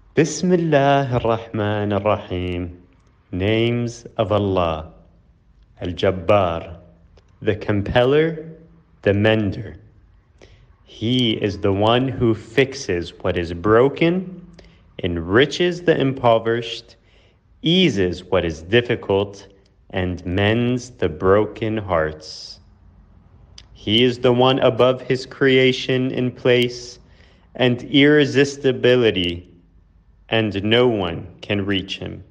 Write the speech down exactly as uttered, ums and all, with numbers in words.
Bismillah ar-Rahman ar-Rahim. Names of Allah. Al-Jabbaar, the compeller, the mender. He is the one who fixes what is broken, enriches the impoverished, eases what is difficult, and mends the broken hearts. He is the one above his creation in place and irresistibility, and no one can reach him.